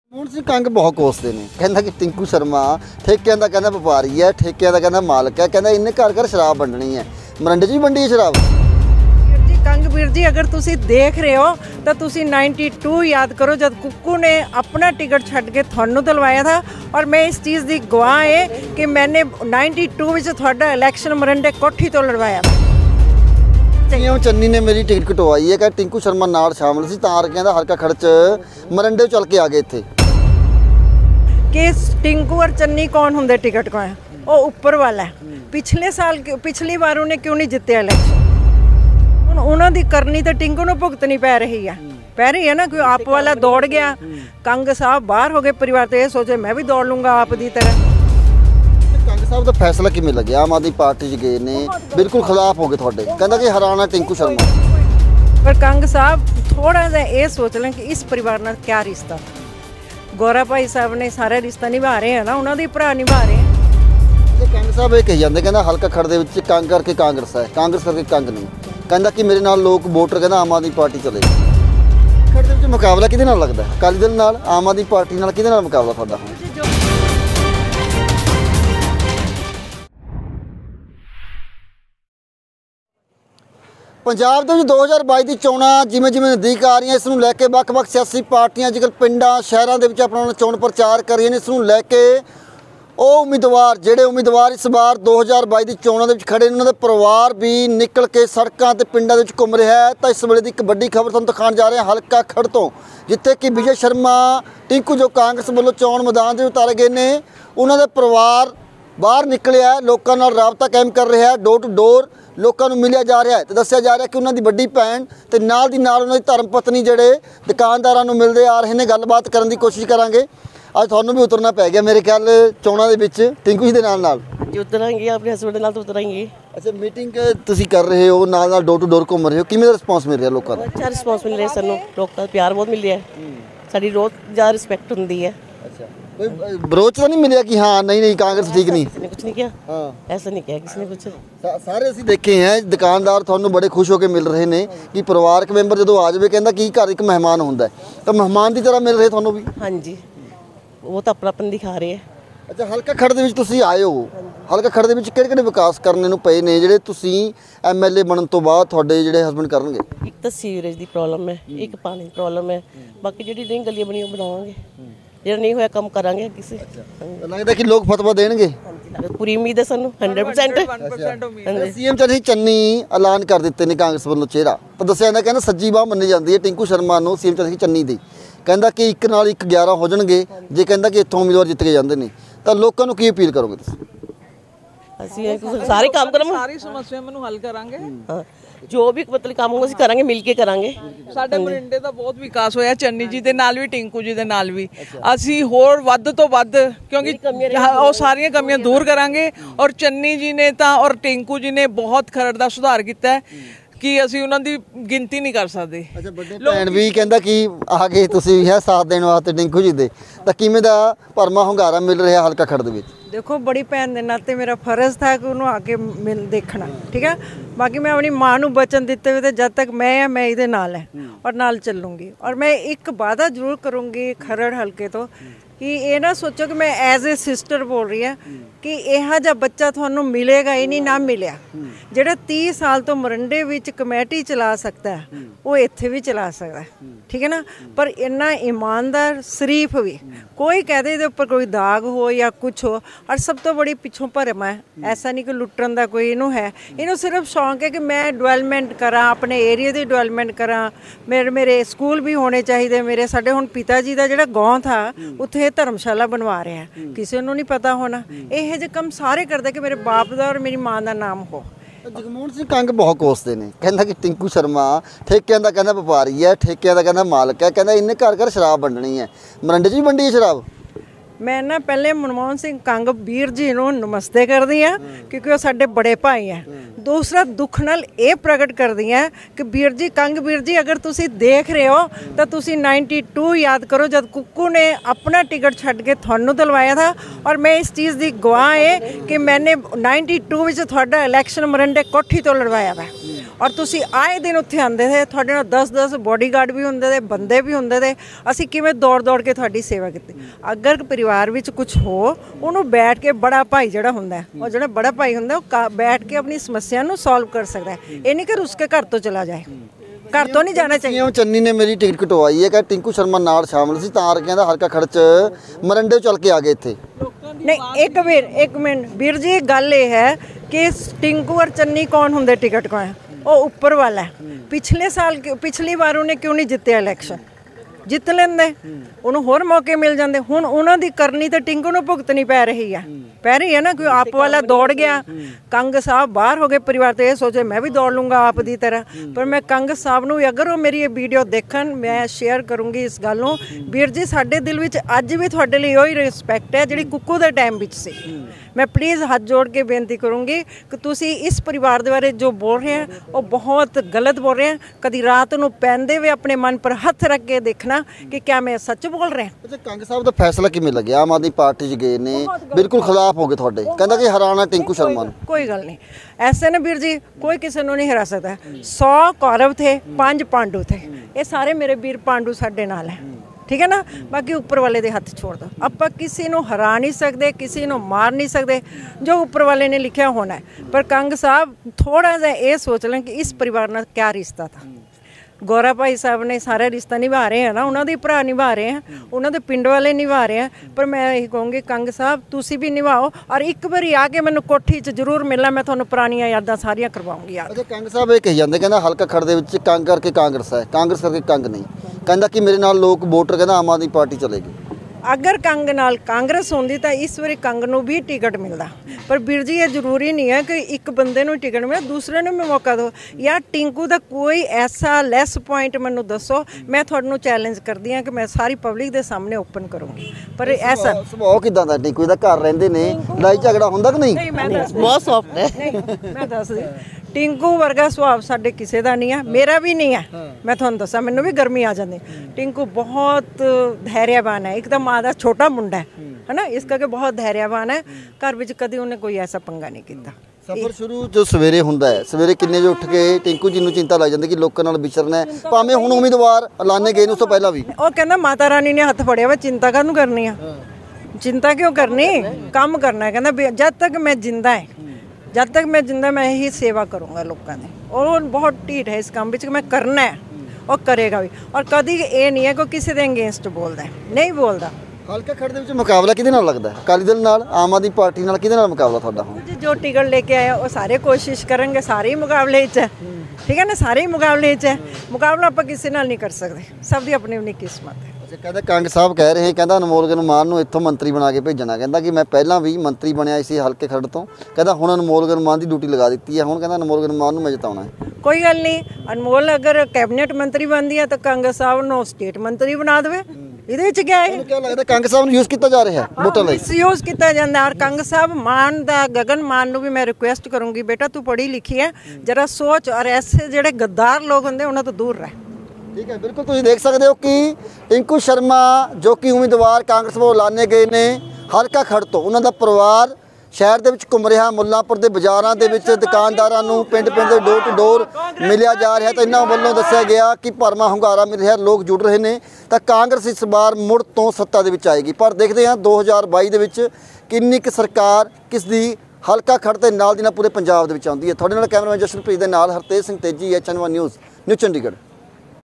ਹੁਣ ਸਿੰਘ ਕੰਗ ਬਹੁਤ ਕੋਸਦੇ ਨੇ। ਕਹਿੰਦਾ ਕਿ ਟਿੰਕੂ ਸ਼ਰਮਾ ਠੇਕਿਆਂ ਦਾ ਕਹਿੰਦਾ ਵਪਾਰੀ ਹੈ, ਠੇਕਿਆਂ ਦਾ ਕਹਿੰਦਾ ਮਾਲਕ ਹੈ। ਕਹਿੰਦਾ ਇੰਨੇ ਘਰ ਘਰ ਸ਼ਰਾਬ ਵੰਡਣੀ ਹੈ, ਮਰੰਡੇ 'ਚ ਵੀ ਵੰਡੀ ਹੈ ਸ਼ਰਾਬ। ਵੀਰ ਜੀ ਕੰਗ ਵੀਰ ਜੀ, अगर तुसी देख रहे हो तो तुसी 92 याद करो जब कुक्कू ने अपना टिकट छड्ड के थानू दिलवाया था। और मैं इस चीज़ की गवाह है कि मैंने 92 में थोड़ा इलैक्शन मरंडे कोठी तो लड़वाया। चन्नी ने मेरी टिकट कटवाई है कि टिंकू शर्मा नाल शामिल सी, तार कहता हल्का खड़च मरंडे चल के आ गए थे कि टिंकू और चन्नी कौन होंगे टिकट को है, वो ऊपर वाला है। पिछले साल पिछली बार उन्हें क्यों नहीं जितया इलैक्शन? उन्होंने करनी तो टिंकू ने भुगतनी पै रही है ना। कोई आप वाला दौड़ गया, कंग साहब बाहर हो गए परिवार, तो ये सोचे मैं भी दौड़ लूँगा आप दी तरह। कंग साहब का फैसला किमें लगे? आम आदमी पार्टी च गए ने, बिल्कुल खिलाफ हो गए थोड़े, कहता कि हराना टिंकू शर्मा। पर कंग साहब थोड़ा सा ये सोच लें कि इस परिवार नाल क्या रिश्ता। गौरा भाई साहब ने सारा रिश्ता निभा रहे हैं ना, उन्होंने भरा निभा रहे हैं। कंग साहब ये कही जाते, कहता हल्का खड़ दे विच कंग करके कांग्रेस है, कांग्रेस करके कंग नहीं। कहता कि मेरे नाल लोग वोटर कहता आम आदमी पार्टी चले। खड़ दे विच मुकाबला किहदे नाल लगदा? अकाली दल नाल, आम आदमी पार्टी नाल, किहदे नाल मुकाबला तुहाडा? पंजाब ਦੇ ਵਿੱਚ 2022 ਦੀ ਚੋਣਾਂ ਜਿਵੇਂ ਜਿਵੇਂ ਨਜ਼ਦੀਕ ਆ ਰਹੀਆਂ, ਇਸ ਨੂੰ ਲੈ ਕੇ ਵੱਖ-ਵੱਖ ਸਿਆਸੀ ਪਾਰਟੀਆਂ ਜੇਕਰ ਪਿੰਡਾਂ ਸ਼ਹਿਰਾਂ ਦੇ ਵਿੱਚ ਆਪਣਾ ਚੋਣ ਪ੍ਰਚਾਰ ਕਰ ਰਹੀਆਂ ਨੇ। ਇਸ ਨੂੰ ਲੈ ਕੇ ਉਹ ਉਮੀਦਵਾਰ ਜਿਹੜੇ ਉਮੀਦਵਾਰ ਇਸ ਵਾਰ 2022 ਦੀ ਚੋਣਾਂ ਦੇ ਵਿੱਚ ਖੜੇ ਨੇ, ਉਹਨਾਂ ਦੇ ਪਰਿਵਾਰ ਵੀ ਨਿਕਲ ਕੇ ਸੜਕਾਂ ਤੇ ਪਿੰਡਾਂ ਦੇ ਵਿੱਚ ਘੁੰਮ ਰਿਹਾ ਹੈ। ਤਾਂ ਇਸ ਵੇਲੇ ਦੀ ਇੱਕ ਵੱਡੀ ਖਬਰ ਤੁਹਾਨੂੰ ਦਿਖਾਉਣ ਜਾ ਰਹੇ ਹਾਂ ਹਲਕਾ ਖੜ ਤੋਂ, ਜਿੱਥੇ ਕਿ ਵਿਜੇ ਸ਼ਰਮਾ ਟਿੰਕੂ ਜੋ ਕਾਂਗਰਸ ਵੱਲੋਂ ਚੋਣ ਮੈਦਾਨ ਦੇ ਉਤਾਰੇ ਗਏ ਨੇ, ਉਹਨਾਂ ਦੇ ਪਰਿਵਾਰ ਬਾਹਰ ਨਿਕਲਿਆ, ਲੋਕਾਂ ਨਾਲ ਰਾਬਤਾ ਕਾਇਮ ਕਰ ਰਿਹਾ, ਡੋਰ ਟੂ ਡੋਰ ਲੋਕਾਂ ਨੂੰ ਮਿਲਿਆ ਜਾ ਰਿਹਾ ਹੈ। ਤੇ ਦੱਸਿਆ ਜਾ ਰਿਹਾ ਕਿ ਉਹਨਾਂ ਦੀ ਵੱਡੀ ਭੈਣ ਤੇ ਨਾਲ ਦੀ ਨਾਲ ਉਹਨਾਂ ਦੀ ਧਰਮ ਪਤਨੀ ਜਿਹੜੇ ਦੁਕਾਨਦਾਰਾਂ ਨੂੰ ਮਿਲਦੇ ਆ ਰਹੇ ਨੇ। ਗੱਲਬਾਤ ਕਰਨ ਦੀ ਕੋਸ਼ਿਸ਼ ਕਰਾਂਗੇ। ਅੱਜ ਤੁਹਾਨੂੰ ਵੀ ਉਤਰਨਾ ਪੈ ਗਿਆ ਮੇਰੇ ਖਿਆਲ ਚੋਣਾਂ ਦੇ ਵਿੱਚ ਟਿੰਕੂ ਜੀ ਦੇ ਨਾਲ ਜੀ ਉਤਰਾਂਗੇ, ਆਪਣੇ ਹਸਬੰਡ ਨਾਲ ਤਾਂ ਉਤਰਾਂਗੇ। ਅੱਛਾ, ਮੀਟਿੰਗ ਤੁਸੀਂ ਕਰ ਰਹੇ ਹੋ, ਨਾਲ ਡੋਰ ਟੂ ਡੋਰ ਘੁੰਮ ਰਹੇ ਹੋ, ਕਿਵੇਂ ਦਾ ਰਿਸਪੌਂਸ ਮਿਲ ਰਿਹਾ ਲੋਕਾਂ ਦਾ? ਅੱਛਾ ਰਿਸਪੌਂਸ ਮਿਲ ਰਿਹਾ ਸਾਨੂੰ, ਲੋਕਾਂ ਦਾ ਪਿਆਰ ਬਹੁਤ ਮਿਲ ਰਿਹਾ, ਸਾਡੀ ਰੋਜ਼ ਜ਼ਿਆਦਾ ਰਿਸਪੈਕਟ ਹੁੰਦੀ ਹੈ। ਅੱਛਾ, कोई विरोध तो नहीं मिले कि हाँ नहीं कांग्रेस ठीक नहीं? किसी ने कुछ नहीं किया, हाँ ऐसा नहीं किया किसी ने कुछ। सारे ਅਸੀਂ देखे हैं दुकानदार ਤੁਹਾਨੂੰ बड़े खुश होकर मिल रहे हैं कि परिवारक मैंबर जो आ जाए कहता कि घर एक मेहमान होंगे, तो मेहमान की तरह मिल रहे ਤੁਹਾਨੂੰ भी? हाँ जी, वो तो अपनापन दिखा रहे हैं। ਅੱਛਾ, ਹਲਕਾ ਖੜ ਦੇ ਵਿੱਚ ਤੁਸੀਂ ਆਏ ਹੋ, ਹਲਕਾ ਖੜ ਦੇ ਵਿੱਚ ਕਿਹੜੇ ਕਿਹੜੇ ਵਿਕਾਸ ਕਰਨੇ ਨੂੰ ਪਏ ਨੇ ਜਿਹੜੇ ਤੁਸੀਂ ਐਮਐਲਏ ਬਣਨ ਤੋਂ ਬਾਅਦ ਤੁਹਾਡੇ ਜਿਹੜੇ ਹਸਬੰਡ ਕਰਨਗੇ? ਇੱਕ ਤਾਂ ਸੀਵਰੇਜ ਦੀ ਪ੍ਰੋਬਲਮ ਹੈ, ਇੱਕ ਪਾਣੀ ਦੀ ਪ੍ਰੋਬਲਮ ਹੈ, ਬਾਕੀ ਜਿਹੜੀ ਨਹੀਂ ਗਲੀਆਂ ਬਣੀਆਂ ਬਣਾਵਾਂਗੇ, ਜਿਹੜਾ ਨਹੀਂ ਹੋਇਆ ਕੰਮ ਕਰਾਂਗੇ ਕਿਸੇ। ਲੱਗਦਾ ਕਿ ਲੋਕ ਫਤਵਾ ਦੇਣਗੇ? ਪੂਰੀ ਉਮੀਦ ਹੈ ਸਾਨੂੰ, 100%। ਸੀਐਮ ਚੰਨੀ ਐਲਾਨ ਕਰ ਦਿੱਤੇ ਨੇ ਕਾਂਗਰਸ ਵੱਲੋਂ ਚਿਹਰਾ, ਤਾਂ ਦੱਸਿਆ ਜਾਂਦਾ ਕਹਿੰਦਾ ਸੱਜੀ ਬਾਹ ਮੰਨੀ ਜਾਂਦੀ ਹੈ ਟਿੰਕੂ ਸ਼ਰਮਾ ਨੂੰ, ਸੀਐਮ ਚੰਨੀ ਦੀ। ਕਹਿੰਦਾ ਕਿ ਇੱਕ ਨਾਲ ਇੱਕ 11 ਹੋ ਜਾਣਗੇ ਜੇ ਕਹਿੰਦਾ ਕਿ ਇੱਥੋਂ ਉਮੀਦਵਾਰ ਜਿੱਤ ਕੇ ਜਾਂਦੇ ਨੇ। ਤਾਂ ਲੋਕਾਂ ਨੂੰ ਕੀ ਅਪੀਲ ਕਰੋਗੇ ਤੁਸੀਂ? ਅਸੀਂ ਸਾਰੇ ਕੰਮ ਕਰਾਂਗੇ, ਸਾਰੀ ਸਮੱਸਿਆਵਾਂ ਨੂੰ ਹੱਲ ਕਰਾਂਗੇ। ਹਾਂ, ਜੋ ਵੀ ਮਤਲਬ ਕੰਮ ਹੋਊਗਾ ਅਸੀਂ ਕਰਾਂਗੇ, ਮਿਲ ਕੇ ਕਰਾਂਗੇ। ਸਾਡੇ ਮਰਿੰਡੇ ਦਾ ਬਹੁਤ ਵਿਕਾਸ ਹੋਇਆ, ਚੰਨੀ ਜੀ ਦੇ ਨਾਲ ਵੀ, ਟਿੰਕੂ ਜੀ ਦੇ ਨਾਲ ਵੀ। ਅਸੀਂ ਹੋਰ ਵੱਧ ਤੋਂ ਵੱਧ, ਕਿਉਂਕਿ ਉਹ ਸਾਰੀਆਂ ਕਮੀਆਂ ਦੂਰ ਕਰਾਂਗੇ। ਔਰ ਚੰਨੀ ਜੀ ਨੇ ਤਾਂ ਔਰ ਟਿੰਕੂ ਜੀ ਨੇ ਬਹੁਤ ਖਰੜ ਦਾ ਸੁਧਾਰ ਕੀਤਾ ਹੈ ਕਿ ਅਸੀਂ ਉਹਨਾਂ ਦੀ ਗਿਣਤੀ ਨਹੀਂ ਕਰ ਸਕਦੇ। ਅੱਛਾ, ਵੱਡੇ ਭੈਣ ਵੀ ਕਹਿੰਦਾ ਕਿ ਆ ਕੇ ਤੁਸੀਂ ਵੀ ਹੈ ਸਾਥ ਦੇਣ ਵਾਸਤੇ ਟਿੰਕੂ ਜੀ ਦੇ, ਤਾਂ ਕਿਵੇਂ ਦਾ ਭਰਮਾ ਹੁੰਗਾਰਾ ਮਿਲ ਰਿਹਾ ਹਲਕਾ ਖੜ ਦੇ ਵਿੱਚ? देखो बड़ी भैन के नाते मेरा फर्ज था कि उन्होंने आके मिल देखना, ठीक है। बाकी मैं अपनी माँ को वचन देते हुए जब तक मैं ये नाल है और नाल चलूँगी। और मैं एक वादा जरूर करूँगी खरड़ हल्के तो कि ये ना सोचो कि मैं एज ए सिस्टर बोल रही है कि यह जा बच्चा थानू मिलेगा ही नहीं, ना मिलिया। ਜਿਹੜਾ 30 साल तो मरंडे विच कमेटी चला सकता है वो इत्थे भी चला सकता है, ठीक है ना। पर इन्ना ईमानदार शरीफ भी कोई कहते इहदे उपर कोई दाग हो या कुछ हो। और सब तो बड़ी पिछों भरम है, ऐसा नहीं कि लुट्टन का कोई इनू है, इनू सिर्फ शौक है कि मैं डिवेलपमेंट करा, अपने एरिया की डिवेलपमेंट करा। मेरे स्कूल भी होने चाहिए। मेरे साडे हुण पिता जी का जिहड़ा गांव था उत्थे धर्मशाला बनवा रहे हैं, किसी नूं नहीं पता होना। यह जे काम सारे करते कि मेरे बाप का और मेरी माँ का नाम हो। ਜਗਮੋਹਨ ਸਿੰਘ ਕੰਗ ਬਹੁਤ ਕੋਸਦੇ ਨੇ, ਕਹਿੰਦਾ ਕਿ ਟਿੰਕੂ ਸ਼ਰਮਾ ਠੇਕਿਆਂ ਦਾ ਕਹਿੰਦਾ ਵਪਾਰੀ ਹੈ, ਠੇਕਿਆਂ ਦਾ ਕਹਿੰਦਾ ਮਾਲਕ ਹੈ। ਕਹਿੰਦਾ ਇੰਨੇ ਘਰ ਘਰ ਸ਼ਰਾਬ ਵੰਡਣੀ ਹੈ, ਮਰੰਡੇ 'ਚ ਵੀ ਵੰਡੀ ਹੈ ਸ਼ਰਾਬ। मैं ना पहले मनमोहन सिंह कंग वीर जी नूं नमस्ते करदी हाँ क्योंकि वो साडे बड़े भाई हैं। दूसरा दुख नाल ये प्रगट करदी हैं कि वीर जी कंग वीर जी, अगर तुसी देख रहे हो तो तुसी 92 याद करो जब कुक्कू ने अपना टिकट छड्ड के थानू दिलवाया था। और मैं इस चीज़ की गवाह है कि मैंने 92 में थोड़ा इलैक्शन मरंडे कोठी तो लड़वाया वा। ਔਰ ਤੁਸੀਂ ਆਏ ਦਿਨ ਉੱਥੇ ਆਉਂਦੇ थे, ਤੁਹਾਡੇ ਨਾਲ 10-10 ਬੋਡੀਗਾਰਡ ਵੀ ਹੁੰਦੇ थे, ਬੰਦੇ ਵੀ ਹੁੰਦੇ थे। ਅਸੀਂ ਕਿਵੇਂ ਦੌੜ ਕੇ ਤੁਹਾਡੀ ਸੇਵਾ ਕੀਤੀ। ਅਗਰ ਪਰਿਵਾਰ ਵਿੱਚ ਕੁਝ ਹੋ, ਉਹਨੂੰ ਬੈਠ ਕੇ ਬੜਾ ਭਾਈ ਜਿਹੜਾ ਹੁੰਦਾ, ਉਹ ਜਿਹੜਾ ਬੜਾ ਭਾਈ ਹੁੰਦਾ, ਉਹ ਬੈਠ ਕੇ ਆਪਣੀ ਸਮੱਸਿਆ ਨੂੰ ਸੋਲਵ ਕਰ ਸਕਦਾ ਹੈ। ਇਹ ਨਹੀਂ ਕਿ ਰੁੱਸ ਕੇ ਘਰ ਤੋਂ ਚਲਾ ਜਾਏ, ਘਰ ਤੋਂ ਨਹੀਂ ਜਾਣਾ ਚਾਹੀਦਾ। ਚੰਨੀ ਨੇ ਮੇਰੀ ਟਿਕਟ ਕਟਵਾਈ ਹੈ ਕਿ ਟਿੰਕੂ ਸ਼ਰਮਾ ਨਾਲ ਸ਼ਾਮਲ ਸੀ, ਤਾਂ ਕਹਿੰਦਾ ਹਲਕਾ ਖਰਚ ਮਰੰਡੇ ਚੱਲ ਕੇ ਆ ਗਏ ਇੱਥੇ। ਨਹੀਂ, ਇੱਕ ਮਿੰਟ ਵੀਰ ਜੀ, ਗੱਲ ਇਹ ਹੈ ਕਿ ਟਿੰਕੂ और चन्नी कौन होंगे टिकट का है, वो ऊपर वाला है। पिछली बार उन्हें क्यों नहीं जितया इलैक्शन, ਜਿੱਤ ਲੈਂਦੇ, ਉਹਨੂੰ ਹੋਰ ਮੌਕੇ ਮਿਲ ਜਾਂਦੇ। ਹੁਣ ਉਹਨਾਂ ਦੀ ਕਰਨੀ ਤੇ ਟਿੰਕੂ ਨੂੰ ਭੁਗਤਣੀ ਪੈ ਰਹੀ ਹੈ ਨਾ, ਕੋਈ ਆਪ ਵਾਲਾ ਦੌੜ ਗਿਆ। ਕੰਗ ਸਾਹਿਬ ਬਾਹਰ ਹੋ ਗਏ ਪਰਿਵਾਰ ਤੇ, ਇਹ ਸੋਚੇ ਮੈਂ ਵੀ ਦੌੜ ਲੂੰਗਾ ਆਪ ਦੀ ਤਰ੍ਹਾਂ। ਪਰ ਮੈਂ ਕੰਗ ਸਾਹਿਬ ਨੂੰ, ਅਗਰ ਉਹ ਮੇਰੀ ਇਹ ਵੀਡੀਓ ਦੇਖਣ, ਮੈਂ ਸ਼ੇਅਰ ਕਰੂੰਗੀ ਇਸ ਗੱਲ ਨੂੰ। ਵੀਰ ਜੀ, ਸਾਡੇ ਦਿਲ ਵਿੱਚ ਅੱਜ ਵੀ ਤੁਹਾਡੇ ਲਈ ਉਹੀ ਰਿਸਪੈਕਟ ਹੈ ਜਿਹੜੀ ਕੁੱਕੂ ਦੇ ਟਾਈਮ ਵਿੱਚ ਸੀ। मैं प्लीज़ हाथ जोड़ के बेनती करूँगी कि तुसी इस परिवार के बारे जो बोल रहे हैं वो बहुत गलत बोल रहे हैं। कभी रात को पहनते हुए अपने मन पर हथ रख के देखना कि क्या मैं सच बोल रहे हैं। अच्छा, कंग साहब का फैसला किवें लग्या? आम आदमी पार्टी च गए ने, बिल्कुल खिलाफ हो गए थोड़े, कहंदा कि हराना टिंकू शर्मा नूं। कोई गल नहीं, ऐसे ना वीर जी, कोई किसी को नहीं हरा सकता। 100 कौरव थे, 5 पांडु थे, ये सारे मेरे वीर पांडु साडे नाल है, ठीक है ना। बाकी ऊपर वाले दे हथ छोड़ दो, ਆਪਾਂ ਕਿਸੇ ਨੂੰ ਹਰਾ ਨਹੀਂ ਸਕਦੇ, ਕਿਸੇ ਨੂੰ ਮਾਰ ਨਹੀਂ ਸਕਦੇ, ਜੋ ਉੱਪਰ ਵਾਲੇ ਨੇ ਲਿਖਿਆ ਹੋਣਾ ਹੈ। ਪਰ ਕੰਗ ਸਾਹਿਬ ਥੋੜਾ ਜਿਹਾ ਇਹ ਸੋਚ ਲੈਣ ਕਿ ਇਸ ਪਰਿਵਾਰ ਨਾਲ ਕੀ ਰਿਸ਼ਤਾ था। ਗੌਰਾ ਭਾਈ ਸਾਹਿਬ ਨੇ ਸਾਰਾ ਰਿਸ਼ਤਾ ਨਿਭਾ ਰਹੇ ਆ ਨਾ, ਉਹਨਾਂ ਦੇ ਭਰਾ ਨਿਭਾ ਰਹੇ ਆ, ਉਹਨਾਂ ਦੇ ਪਿੰਡ ਵਾਲੇ ਨਿਭਾ ਰਹੇ ਆ। ਪਰ ਮੈਂ ਇਹ ਕਹੂੰਗੀ ਕੰਗ ਸਾਹਿਬ ਤੁਸੀਂ ਵੀ ਨਿਭਾਓ, ਔਰ ਇੱਕ ਵਾਰੀ ਆ ਕੇ ਮੈਨੂੰ ਕੋਠੀ 'ਚ ਜ਼ਰੂਰ ਮਿਲਣਾ, ਮੈਂ ਤੁਹਾਨੂੰ ਪੁਰਾਣੀਆਂ ਯਾਦਾਂ ਸਾਰੀਆਂ ਕਰਵਾਉਂਗੀ ਯਾਦ। ਅੱਛਾ, ਕੰਗ ਸਾਹਿਬ ਇਹ ਕਹੀ ਜਾਂਦੇ, ਕਹਿੰਦਾ ਹਲਕਾ ਖੜ ਦੇ ਵਿੱਚ ਕੰਗ ਕਰਕੇ ਕਾਂਗਰਸ ਹੈ, ਕਾਂਗਰਸ ਕਰਕੇ ਕੰਗ ਨਹੀਂ। ਕਹਿੰਦਾ ਕਿ ਮੇਰੇ ਨਾਲ ਲੋਕ ਵੋਟਰ, ਕਹਿੰਦਾ ਆਮ ਆਦਮੀ ਪਾਰਟੀ ਚਲੇਗੀ। अगर कंग नाल कांग्रेस होंदी तो इस बारी कंग नूं भी टिकट मिलता। पर ਵੀਰ जी, ये जरूरी नहीं है कि एक बंदे नूं टिकट मिले, दूसरे नूं भी मौका दो। या टिंकू का कोई ऐसा लैस पॉइंट मैनू दसो, मैं तुहानूं चैलेंज करदी हां कि मैं सारी पब्लिक के सामने ओपन करूँगी। पर ऐसा सुभाव किदां दा टिंकू दा? घर रहिंदे ने, लड़ाई झगड़ा हुंदा कि नहीं? बहुत सॉफ्ट है। नहीं, मैं दस दी, टिंकू वर्गा सुभाव साडे किसी का नहीं है, मेरा भी नहीं है। मैं तुहानूं दसां, मैनूं भी गर्मी आ जाती। टिंकू बहुत धैर्यवान है, एक तो माँ का छोटा मुंडा है ना, इस करके बहुत धैर्यवान है। घर विच कदी उन्हें कोई ऐसा पंगा नहीं किया। सफर शुरू जो सवेरे हुंदा है, सवेरे किन्ने जो उठ के टिंकू जी नूं चिंता लग जाती कि लोकां नाल विचरना है, भावें हुण उम्मीदवार ऐलाने गए उस तो पहला भी। वो कहना माता रानी ने हथ फड़िया वा, चिंता काहनूं करनी है, चिंता क्यों करनी, काम करना है। कहना जब तक मैं जिंदा है, जब तक मैं जिंदा मैं यही सेवा करूँगा लोगों की। और वो बहुत ढीठ है इस काम में, मैं करना है और करेगा भी। और कभी ये नहीं है कोई किसी के अगेंस्ट बोलता है, नहीं बोलता। हल्का खड़ दे विच मुकाबला किहदे नाल लगदा है? अकाली दल नाल, आम आदमी पार्टी नाल, किहदे नाल मुकाबला तुहाडा हुण? जो टिकट लेके आया वो सारे कोशिश करेंगे, सारे ही मुकाबले च है, ठीक है ना, सारे ही मुकाबले च है। मुकाबला आप किसी नाल नहीं कर सकते, सब की अपनी अपनी किस्मत है। अच्छा, कहते कंग साहब कह रहे हैं, कहता अनमोल गन मान नूं इत्थों मंत्री बना के भेजना, कहता कि मैं पहला भी मंत्री बनया इसी हल्के खड़ तो, कहता हुण अनमोल गन मान की ड्यूटी लगा दी है, हुण कहता अनमोल गन मान नूं मैं जिताउणा है। कोई गल नहीं, अनमोल अगर कैबिनेट मंत्री बनती है तो कंग साहब नूं स्टेट मंत्री बना देवे। ਇਹਦੇ ਵਿੱਚ क्या है? क्या लगता कंग साहब ਨੂੰ यूज ਕੀਤਾ ਜਾ ਰਿਹਾ ਹੈ ਵੋਟਾਂ ਲਈ? यूज किया जाता है। और कंग साहब मान दा, गगन मान ਨੂੰ भी मैं रिक्वेस्ट करूँगी, बेटा तू पढ़ी लिखी है, जरा सोच और ऐसे ਜਿਹੜੇ गद्दार लोग होंगे उन्होंने तो दूर रह। ठीक है, बिल्कुल तुम देख सकते हो कि टिंकू शर्मा जो कि उम्मीदवार कांग्रेस ਵੱਲੋਂ ਐਲਾਨੇ ਗਏ ਨੇ ਹਲਕਾ ਖੜ ਤੋਂ, ਉਹਨਾਂ ਦਾ ਪਰਿਵਾਰ ਸ਼ਹਿਰ ਦੇ ਵਿੱਚ ਘੁੰਮ ਰਿਹਾ, ਮੁੱਲਾਂਪੁਰ ਦੇ ਬਾਜ਼ਾਰਾਂ ਦੇ ਵਿੱਚ ਦੁਕਾਨਦਾਰਾਂ ਨੂੰ ਪਿੰਡ ਦੇ ਡੋਰ ਟੂ ਡੋਰ ਮਿਲਿਆ ਜਾ ਰਿਹਾ। ਤਾਂ ਇਹਨਾਂ ਵੱਲੋਂ ਦੱਸਿਆ ਗਿਆ ਕਿ ਭਰਵਾਂ ਹੁੰਗਾਰਾ ਮਿਲ ਰਿਹਾ, ਲੋਕ ਜੁੜ ਰਹੇ ਨੇ ਤਾਂ ਕਾਂਗਰਸ ਇਸ ਵਾਰ ਮੁੜ ਤੋਂ ਸੱਤਾ ਦੇ ਵਿੱਚ ਆਏਗੀ। ਪਰ ਦੇਖਦੇ ਹਾਂ 2022 ਦੇ ਵਿੱਚ ਕਿੰਨੀ ਕੁ ਸਰਕਾਰ ਕਿਸ ਦੀ ਹਲਕਾ ਖੜ ਤੇ ਨਾਲ ਦੀ ਨਾਲ ਪੂਰੇ ਪੰਜਾਬ ਦੇ ਵਿੱਚ ਆਉਂਦੀ ਹੈ। ਤੁਹਾਡੇ ਨਾਲ ਕੈਮਰਾਮੈਨ ਜਸ਼ਨਪ੍ਰੀਤ ਦੇ ਨਾਲ Hartej Singh Teji, HN1 news, new Chandigarh.